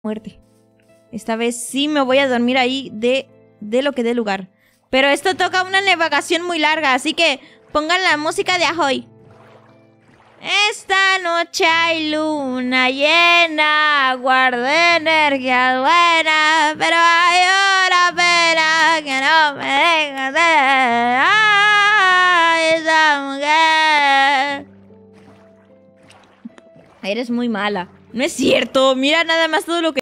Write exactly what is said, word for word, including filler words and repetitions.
muerte. Esta vez sí me voy a dormir ahí de, de lo que dé lugar. Pero esto toca una navegación muy larga, así que pongan la música de Ahoy. Esta noche hay luna llena, guardé energía buena, pero hay una pena que no me deja de... ¡Ay, esa mujer! Eres muy mala. No es cierto, mira nada más todo lo que...